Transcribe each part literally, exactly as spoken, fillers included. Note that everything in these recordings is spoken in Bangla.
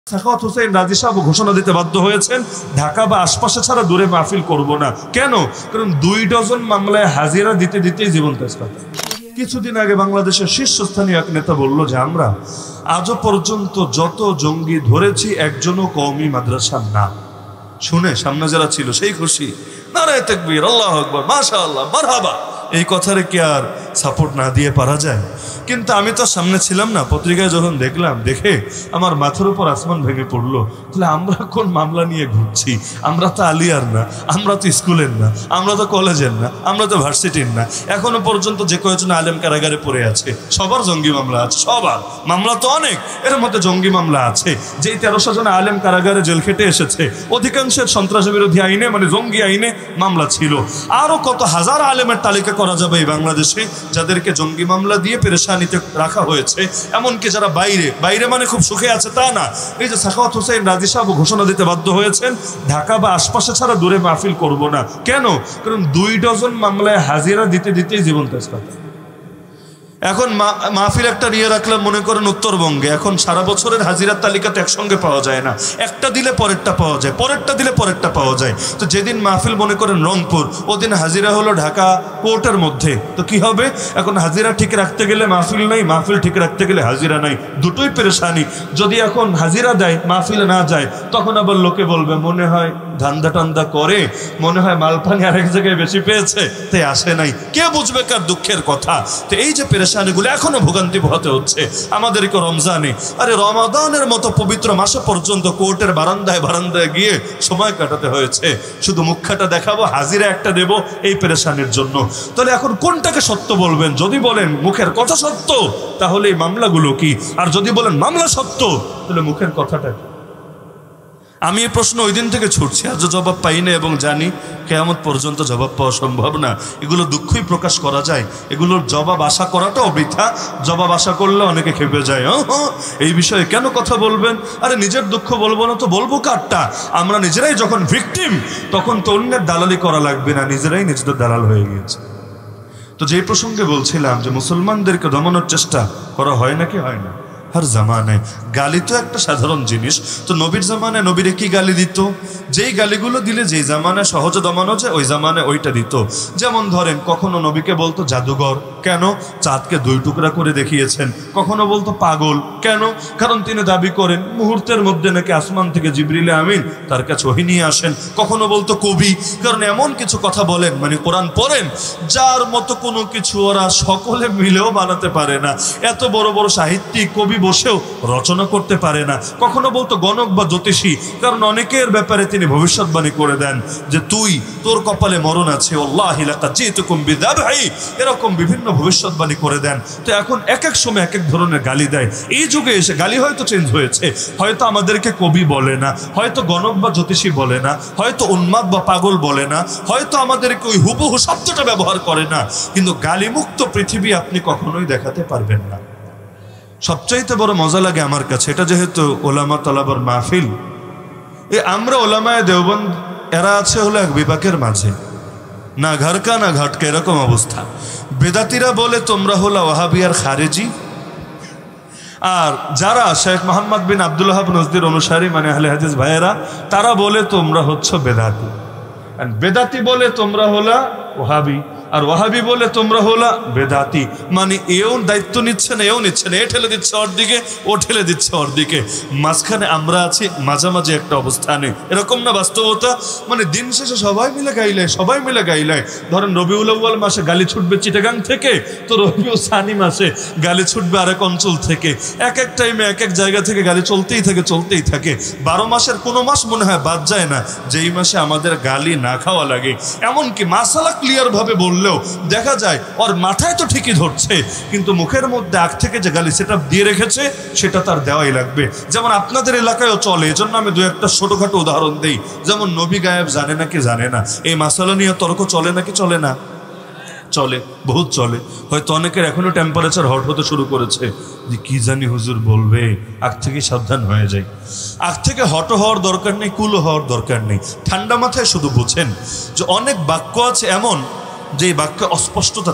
সাখাওয়াত হোসেন রাজি সাহেব ঘোষণা দিতে বাধ্য হয়েছেন ঢাকা বা আশপাশে ছাড়া দূরে মাহফিল করব না। কেন? কারণ দুই ডজন মামলায় হাজিরা দিতে দিতেই জীবন তেজ পাতা। কিছুদিন আগে বাংলাদেশের শীর্ষস্থানীয় এক নেতা বলল যে আমরা আজও পর্যন্ত যত জঙ্গি ধরেছি একজনও কওমি মাদ্রাসার না। শুনে সামনে যারা ছিল সেই খুশি, নারায়ে তাকবীর, আল্লাহু আকবার, মাশাআল্লাহ, মারহাবা। এই কথারে কি আর সাপোর্ট না দিয়ে পারা যায়? কিন্তু আমি তো সামনে ছিলাম না। পত্রিকায় যখন দেখলাম, দেখে আমার মাথার উপর আসমান ভেঙে পড়লো। তাহলে আমরা কোন মামলা নিয়ে ঘুরছি? আমরা তো আলিয়ার না, আমরা তো স্কুলের না, আমরা তো কলেজের না, আমরা তো ভার্সিটির না। এখনো পর্যন্ত যে কয়েকজন আলেম কারাগারে পড়ে আছে, সবার জঙ্গি মামলা আছে। সবার মামলা তো অনেক, এর মধ্যে জঙ্গি মামলা আছে। যেই তেরোশো জন আলেম কারাগারে জেল খেটে এসেছে, অধিকাংশের সন্ত্রাস বিরোধী আইনে মানে জঙ্গি আইনে মামলা ছিল। আরো কত হাজার আলেমের তালিকা করা যাবে এই বাংলাদেশে যাদেরকে জঙ্গি মামলা দিয়ে পেরেশানিতে রাখা হয়েছে। এমনকি যারা বাইরে বাইরে মানে খুব সুখে আছে তা না। এই যে সাখাওয়াত হোসেন রাজি সাহেব ঘোষণা দিতে বাধ্য হয়েছেন ঢাকা বা আশপাশে ছাড়া দূরে মাহফিল করব না। কেন? কারণ দুই ডজন মামলায় হাজিরা দিতে দিতেই জীবন তেজ পাতা। এখন মাহফিল একটা নিয়ে রাখলাম মনে করেন উত্তরবঙ্গে, এখন সারা বছরের হাজিরার তালিকাতে একসঙ্গে পাওয়া যায় না। একটা দিলে পরেরটা পাওয়া যায়, পরেরটা দিলে পরেরটা পাওয়া যায়। তো যেদিন মাহফিল মনে করেন রংপুর, ওদিন হাজিরা হলো ঢাকা কোর্টের মধ্যে। তো কি হবে? এখন হাজিরা ঠিক রাখতে গেলে মাহফিল নাই, মাহফিল ঠিক রাখতে গেলে হাজিরা নাই, দুটোই পেরেশানি। যদি এখন হাজিরা দেয় মাহফিলে না যায়, তখন আবার লোকে বলবে মনে হয় ধান্দা টান্দা করে, মনে হয় মালপানি আরেক জায়গায় বেশি পেয়েছে তাই আসে নাই। কে বুঝবে কার দুঃখের কথা? তো এই যে পেরেশানিগুলো এখনো ভোগান্তি পোহাতে হচ্ছে আমাদেরকে রমজানে। আরে রমাদানের মতো পবিত্র মাসে পর্যন্ত কোর্টের বারান্দায় বারান্দায় গিয়ে সময় কাটাতে হয়েছে। শুধু মুখটা দেখাবো, হাজিরা একটা দেব, এই পেরেশানির জন্য। তাহলে এখন কোনটাকে সত্য বলবেন? যদি বলেন মুখের কথা সত্য, তাহলে এই মামলাগুলো কি? আর যদি বলেন মামলা সত্য, তাহলে মুখের কথাটা কি? আমি এই প্রশ্ন ওই দিন থেকে ছুটছি, আজও জবাব পাই না এবং জানি কিয়ামত পর্যন্ত জবাব পাওয়া সম্ভব না। এগুলো দুঃখই প্রকাশ করা যায়, এগুলোর জবাব আশা করাটাও বৃথা। জবাব আশা করলে অনেকে খেপে যায়, হ্যাঁ এই বিষয়ে কেন কথা বলবেন? আরে নিজের দুঃখ বলবো না তো বলবো কারটা? আমরা নিজেরাই যখন ভিকটিম, তখন তো অন্যের দালালি করা লাগবে না, নিজেরাই নিজেদের দালাল হয়ে গিয়েছে। তো যেই প্রসঙ্গে বলছিলাম যে মুসলমানদেরকে দমানোর চেষ্টা করা হয় নাকি হয় না? হর জামানায় গালি তো একটা সাধারণ জিনিস। তো নবীর জামানায় নবীরে কি গালি দিত? যেই গালিগুলো দিলে যেই জামানায় সহজে দমানো যায় ওই জামানায় ওইটা দিত। যেমন ধরেন কখনো নবীকে বলতো জাদুঘর, কেন? চাঁদকে দুই টুকরা করে দেখিয়েছেন। কখনো বলতো পাগল, কেন? কারণ তিনি দাবি করেন মুহূর্তের মধ্যে নাকি আসমান থেকে জিবরিলে আমিন তার কাছে ওহী নিয়ে আসেন। কখনো বলতো কবি, কারণ এমন কিছু কথা বলেন মানে কোরআন পড়েন যার মতো কোনো কিছু ওরা সকলে মিলেও বানাতে পারে না। এত বড় বড় সাহিত্যিক কবি বসেও রচনা করতে পারে না। কখনো বলতো গণক বা জ্যোতিষী, কারণ অনেকের ব্যাপারে তিনি ভবিষ্যৎবাণী করে দেন যে তুই তোর কপালে মরণ আছে, আল্লাহি লাকাদ জিতুকুম বিযাবহি, এরকম বিভিন্ন ভবিষ্যৎবাণী করে দেন। তো এখন এক এক সময় এক এক ধরনের গালি দেয়। এই যুগে এসে গালি হয়তো চেঞ্জ হয়েছে, হয়তো আমাদেরকে কবি বলে না, হয়তো গণক বা জ্যোতিষী বলে না, হয়তো উন্মাদ বা পাগল বলে না, হয়তো আমাদেরকে ওই হুবহু শব্দটা ব্যবহার করে না, কিন্তু গালিমুক্ত পৃথিবী আপনি কখনোই দেখাতে পারবেন না। সবচাইতে বড় মজা লাগে আমার কাছে, এটা যেহেতু ওলামা তলাবার মাহফিল, এ আমরা ওলামায়ে দেওবন্দ এরা আছে হলো এক বিপাকের মাঝে, না ঘরকা না ঘাটকা এরকম অবস্থা। বেদাতিরা বলে তোমরা হলো ওয়াহাবি আর খারেজি, আর যারা শেখ মোহাম্মদ বিন আব্দুল ওয়াহাব নজদির অনুসারী মানে আহলে হাদিস ভাইয়েরা, তারা বলে তোমরা হচ্ছ বেদাতি। আর বেদাতি বলে তোমরা হলা ওয়াহাবি, আর ওয়াহাবি বলে তোমরা হলা বেদাতি। মানে এও দায়িত্ব নিচ্ছে না, এও নিচ্ছে না, এ ঠেলে দিচ্ছে ওর দিকে, ও ঠেলে দিচ্ছে ওর দিকে, মাঝখানে আমরা আছি মাঝামাঝি একটা অবস্থানে। এরকম না বাস্তবতা? মানে দিন শেষে সবাই মিলে গাইলে, সবাই মিলে গাইলে। ধরেন রবিউল আউয়াল মাসে গালি ছুটবে চিটাগাং থেকে, তো রবিউল সানি মাসে গালি ছুটবে আরেক অঞ্চল থেকে। এক এক টাইমে এক এক জায়গা থেকে গালি চলতেই থাকে চলতেই থাকে। বারো মাসের কোনো মাস মনে হয় বাদ যায় না যেই মাসে আমাদের গালি না খাওয়া লাগে। এমনকি মাসালা ক্লিয়ার ভাবে বললেও দেখা যায় ওর মাথায় তো ঠিকই ধরছে, কিন্তু মুখের মধ্যে আগ থেকে যে গালি সেটা দিয়ে রেখেছে সেটা তার দেওয়াই লাগবে। যেমন আপনাদের এলাকায়ও চলে, এজন্য আমি দু একটা ছোটখাটো উদাহরণ দিই। যেমন নবী গায়েব জানে নাকি জানে না, এই মাসালা নিয়ে তর্ক চলে নাকি চলে না? চলে, বহুত চলে। হয়তো অনেকের এখনো টেম্পারেচার হট হতে শুরু করেছে যে কি জানি হুজুর বলবে, আগ থেকে সাবধান হয়ে যায়। আগ থেকে হট হওয়ার দরকার নেই, কুল হওয়ার দরকার নেই। ঠান্ডা মাথায় শুধু বুঝেন যে অনেক বাক্য আছে এমন যে বাক্যে অস্পষ্টতা থাকে।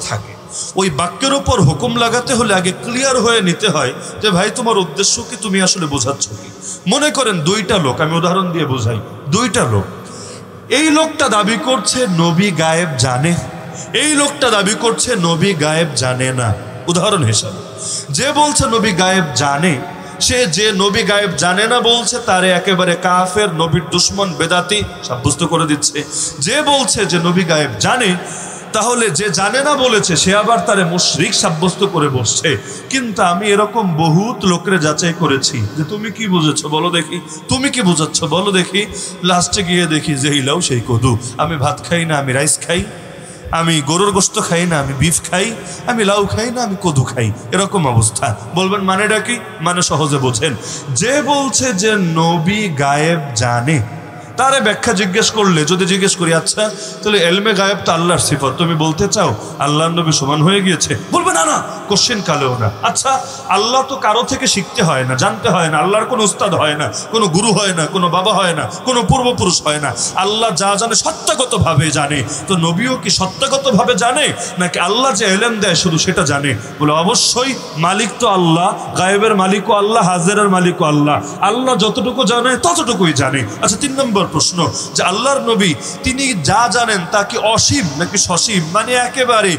ওই বাক্যের উপর হুকুম লাগাতে হলে আগে ক্লিয়ার হয়ে নিতে হয় যে ভাই তোমার উদ্দেশ্য কি, তুমি আসলে বোঝাচ্ছ কি। মনে করেন দুইটা লোক, আমি উদাহরণ দিয়ে বোঝাই, দুইটা লোক, এই লোকটা দাবি করছে নবী গায়েব জানে, এই লোকটা দাবি করছে নবী গায়েব জানে না। উদাহরণ হিসাবে, যে বলছে নবী গায়েব জানে, সে যে নবী গায়েব জানে না বলছে তারে একেবারে কাফের, নবীর দুশ্মন, বেদাতি সাব্যস্ত করে দিচ্ছে। যে বলছে যে নবী গায়েব জানে, তাহলে যে জানে না বলেছে সে আবার তারে মুশরিক সাব্যস্ত করে বসছে। কিন্তু আমি এরকম বহুত লোকের যাচাই করেছি যে তুমি কি বুঝেছো বলো দেখি, তুমি কি বুঝাচ্ছ বলো দেখি। লাস্টে গিয়ে দেখি যে হিলাও সেই কদু, আমি ভাত খাই না, আমি রাইস খাই, আমি গরুর গোশত খাই না, আমি বিফ খাই, আমি লাউ খাই না, আমি কদু খাই, এরকম অবস্থা। বলবেন মানেটা কি? মানে সহজে বোঝেন, যে বলছে যে নবী গায়েব জানে, তারে ব্যাখ্যা জিজ্ঞেস করলে, যদি জিজ্ঞেস করি আচ্ছা তাহলে এলমে গায়েব তো আল্লাহর সিফত, তুমি বলতে চাও আল্লাহর নবী সমান হয়ে গিয়েছে? বলবে না না, কোশ্চেন কালেও না। আচ্ছা আল্লাহ তো কারো থেকে শিখতে হয় না, জানতে হয় না, আল্লাহর কোনো উস্তাদ হয় না, কোনো গুরু হয় না, কোনো বাবা হয় না, কোনো পূর্বপুরুষ হয় না, আল্লাহ যা জানে সত্যাগতভাবে জানে। তো নবীও কি সত্যাগতভাবে জানে, নাকি আল্লাহ যে এলেম দেয় শুধু সেটা জানে? বলে অবশ্যই মালিক তো আল্লাহ, গায়েবের মালিকও আল্লাহ, হাজিরের মালিকও আল্লাহ, আল্লাহ যতটুকু জানে ততটুকুই জানে। আচ্ছা তিন নম্বর প্রশ্ন, যে আল্লাহর নবী তিনি যা জানেন তা কি অসীম নাকি সসীম, মানে একেবারে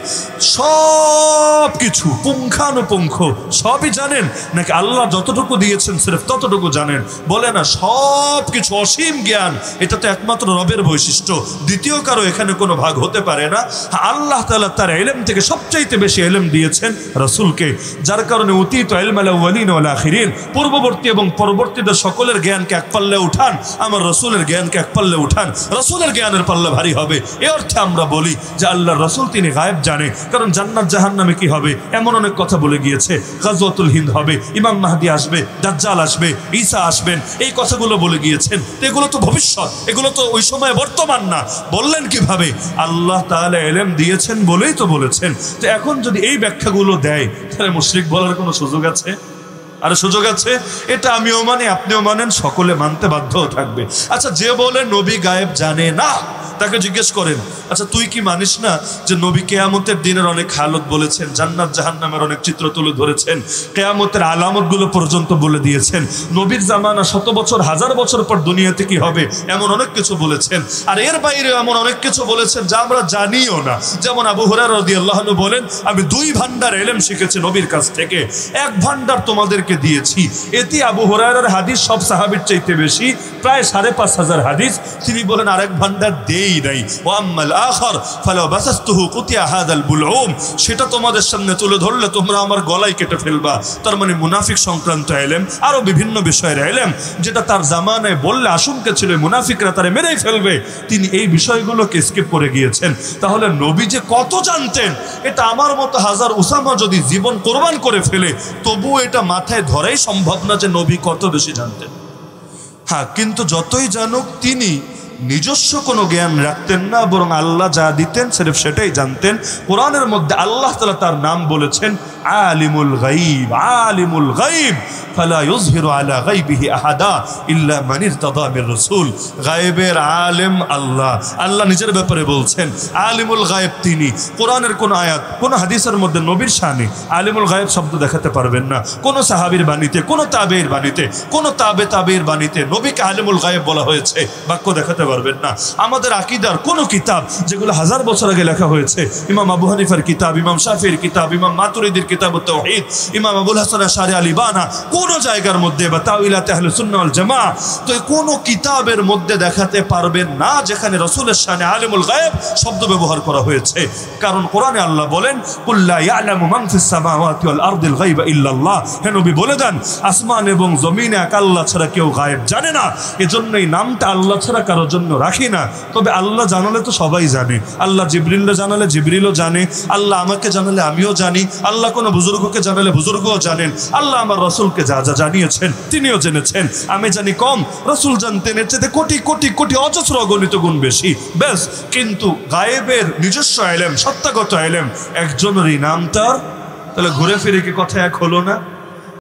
সব কিছু পুঙ্খানুপুঙ্খ সবই জানেন, নাকি আল্লাহ যতটুকু দিয়েছেন সির্ফ ততটুকু জানেন? বলে না, সব কিছু অসীম জ্ঞান, এটা তো একমাত্র রবের বৈশিষ্ট্য, দ্বিতীয় কারো এখানে কোনো ভাগ হতে পারে না। আল্লাহ তাআলা তার ইলম থেকে সবচাইতে বেশি ইলম দিয়েছেন রাসূলকে, যার কারণে উতীতু ইলমাল আউয়ালিন ওয়াল আখিরিন, পূর্ববর্তী এবং পরবর্তীদের সকলের জ্ঞানকে এক পাল্লে উঠান, আমার রাসূলের জ্ঞানকে এক পাল্লে উঠান, রাসূলের জ্ঞানের পাল্লা ভারী হবে। এ অর্থে আমরা বলি যে আল্লাহর রাসূল তিনি গায়েব জানে, কারণ জান্নাত জাহান্নামে কি হবে এমন অনেক কথা বলে গিয়েছে। গাজওয়াতুল হিন্দ হবে, ইমাম মাহদি আসবে, দাজ্জাল আসবে, ঈসা আসবেন, এই কথাগুলো বলে গিয়েছেন। এগুলো তো ভবিষ্যৎ, এগুলো তো ওই সময় বর্তমান না। বললেন কিভাবে? আল্লাহ তাআলা ইলম দিয়েছেন বলেই তো বলেছেন। তো এখন যদি এই ব্যাখ্যাগুলো দেয় তাহলে মুশরিক বলার কোনো সুযোগ আছে? আর সুযোগ আছে? এটা আমিও মানি, আপনিও মানেন, সকলে মানতে বাধ্য থাকবে। আচ্ছা যে বলে নবী গায়েব জানে না, তাকে জিজ্ঞেস করেন, আচ্ছা তুই কি মানিস না যে নবী কেয়ামতের দিনের অনেক হালত বলেছেন, জান্নাত জাহান্নামের অনেক চিত্র তুলে ধরেছেন, কেয়ামতের আলামতগুলো পর্যন্ত বলে দিয়েছেন, নবীর জামানা শত বছর হাজার বছর পর দুনিয়াতে কি হবে এমন অনেক কিছু বলেছেন, আর এর বাইরে এমন অনেক কিছু বলেছেন যা আমরা জানিও না। যেমন আবু হুরায়রা রাদিয়াল্লাহু আনহু বলেন, আমি দুই ভান্ডার ইলম শিখেছি নবীর কাছ থেকে, এক ভান্ডার তোমাদেরকে দিয়েছি। এতে আবু হুরায়রার হাদিস সব সাহাবীর চাইতে বেশি, প্রায় সাড়ে পাঁচ হাজার হাদিস। তিনি বলেন আরেক ভান্ডার দেই নাই, ওয়াম্মাল আখার ফালাউ বাসাসতুহু কুতিয়া হাদাল বুলউম, সেটা তোমাদের সামনে তুলে ধরলে তোমরা আমার গলায় কেটে ফেলবা। তার মানে মুনাফিক সংক্রান্ত ইলম, আরো বিভিন্ন বিষয়ের ইলম, যেটা তার জামানায় বললে আশঙ্কা ছিল মুনাফিকরা তারে মেরেই ফেলবে, তিনি এই বিষয়গুলোকে স্কিপ করে গিয়েছেন। তাহলে নবী যে কত জানতেন, এটা আমার মতো হাজার উসামা যদি জীবন কোরবান করে ফেলে তবু এটা মাথায় ধরাই সম্ভব না যে নবী কত বেশি জানতেন। হ্যাঁ, কিন্তু যতই জানুক তিনি নিজস্ব কোনো জ্ঞান রাখতেন না, বরং আল্লাহ যা দিতেন সির্ফ সেটাই জানতেন। কোরআনের মধ্যে আল্লাহ তাআলা তার নাম বলেছেন আলিমুল গায়ব, আলিমুল গায়ব ফালা ইউযহিরু আলা গায়বিহি আহাদা ইল্লা মান ইরতাদা মির রাসূল। গায়বের আলেম আল্লাহ, আল্লাহ নিজের ব্যাপারে বলছেন আলিমুল গায়ব তিনি। কোরআনের কোন আয়াত, কোন হাদিসের মধ্যে নবীর শানে আলিমুল গায়ব শব্দ দেখাতে পারবেন না। কোন সাহাবীর বাণীতে, কোন তাবেঈর বাণীতে, কোন তাবে তাবেঈর বাণীতে নবীকে আলিমুল গায়ব বলা হয়েছে বাক্য দেখাতে পারবেন না। আমাদের আকীদার কোন কিতাব যেগুলো হাজার বছর আগে লেখা হয়েছে, ইমাম আবু হানিফার কিতাব, ইমাম শাফিঈর কিতাব, ইমাম মাতুরিদির কিতাবুত তাওহীদ, ইমাম আবুল হাসান আশআরী আল ইবানা, কোন জায়গার মধ্যে বা তাওইলাত আহলে সুন্নাহ ওয়াল জামাআহ, তো কোন কিতাবের মধ্যে দেখাতে পারবেন না যেখানে রাসূলের শানে আলিমুল গায়ব শব্দ ব্যবহার করা হয়েছে। কারণ কোরআনে আল্লাহ বলেন কুল লা ইয়ালামু মান ফিস সামাওয়াতি ওয়াল আরদিল গায়বা ইল্লাল্লাহ, হে নবী বলে দেন আসমান এবং জমিনে এক আল্লাহ ছাড়া কেউ গায়েব জানে না। এজন্যই নামটা আল্লাহ ছাড়া কারো জন্য রাখি না। তবে আল্লাহ জানালে তো সবাই জানে, আল্লাহ জিবরিলকে জানালে জিবরিলও জানে, আল্লাহ আমাকে জানালে আমিও জানি, আল্লাহ কোনো বুজুর্গকে জানালে বুজুর্গও জানেন, আল্লাহ আমার রাসূলকে যা যা জানিয়েছেন তিনিও জেনেছেন। আমি জানি কম, রাসূল জানতেন এর চেয়ে কোটি কোটি কোটি অজস্র অগণিত গুণ বেশি, ব্যাস। কিন্তু গায়েবের নিজস্ব ইলম, সত্যাগত ইলম একজনেরই নাম তার, তাহলে ঘুরে ফিরে কি কথা এক হলো না?